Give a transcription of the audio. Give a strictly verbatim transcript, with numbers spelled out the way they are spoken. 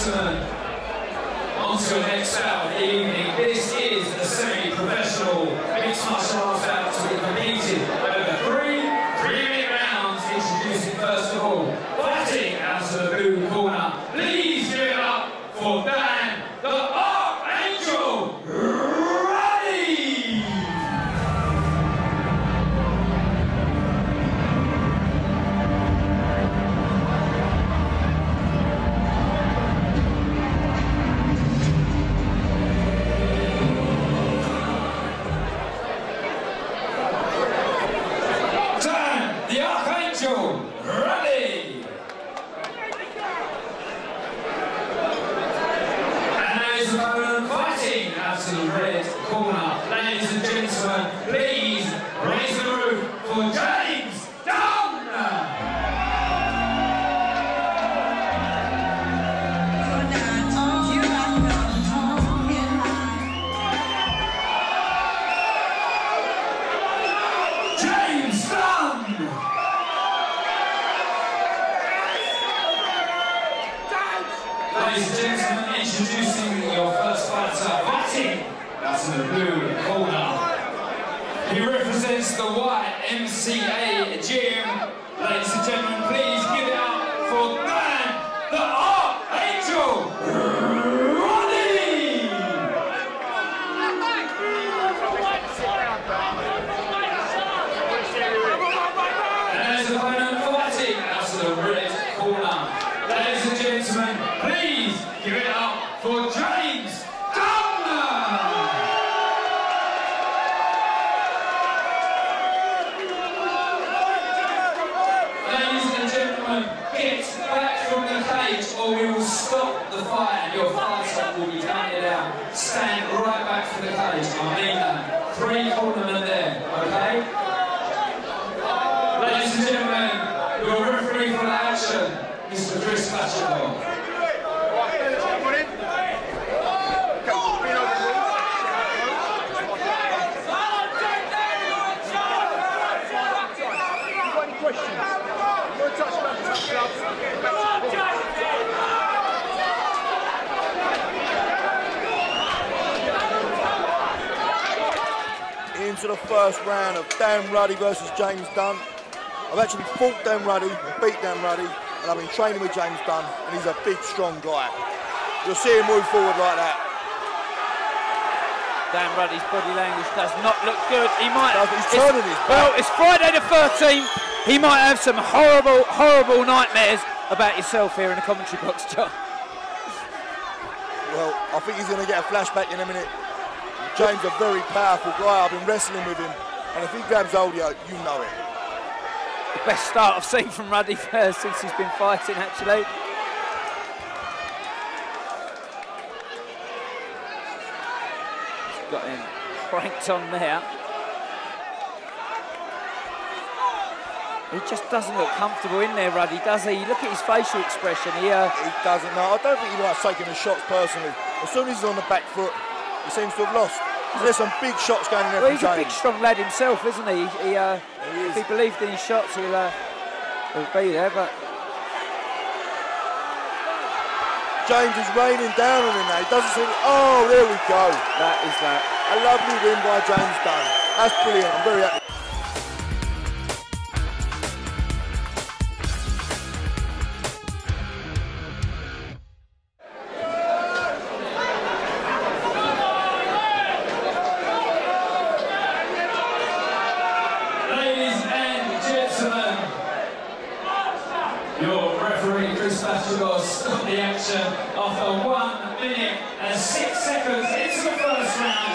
gentlemen, on to the next bout of the evening. This is a semi-professional mixed martial arts bout to be competed over three three-minute rounds. Introducing first of all, fighting out of the blue corner. Please give it up for Dunn, the Archangel, Ruddy! Dunn, the Archangel, Ruddy! Opponent fighting out to the red corner. Ladies and gentlemen, please raise the roof for James Dunn! James Dunn! Ladies and gentlemen, introducing your first fighter, fighting out in the blue corner. He represents the white M C A gym. Ladies and gentlemen, please give it up for Dunn, the Archangel, Ruddy! And his opponent fighting out of the red corner. Ladies and gentlemen, please give it up for James Dunn! Ladies and gentlemen, get back from the cage or we will stop the fight and your fighter will be counted out. Stand right back from the cage. I mean that. Three cornermen there, okay? Ladies and gentlemen, your referee for the action, Mister Chris Fashionable. Into the first round of Dan Ruddy versus James Dunn. I've actually fought Dan Ruddy, beat Dan Ruddy, and I've been training with James Dunn, and he's a big, strong guy. You'll see him move forward like that. Dan Ruddy's body language does not look good. He might. He's turning his back. Well, it's Friday the thirteenth. He might have some horrible, horrible nightmares about yourself here in the commentary box, John. Well, I think he's going to get a flashback in a minute. James is a very powerful guy. I've been wrestling with him, and if he grabs hold of you, you know it. The best start I've seen from Ruddy first since he's been fighting, actually. He's got him cranked on there. He just doesn't look comfortable in there, Ruddy, does he? Look at his facial expression here. He doesn't, no. I don't think he likes taking the shots personally. As soon as he's on the back foot, he seems to have lost. There's some big shots going in there. Well, from he's James. a big, strong lad himself, isn't he? he, uh, he if he believed in his shots, he'll, uh, he'll be there. But James is raining down on him now. He doesn't seem. Oh, there we go. That is that. A lovely win by James Dunn. That's brilliant. I'm very happy. Your referee, Chris Fashionable, stopped the action after one minute and six seconds into the first round.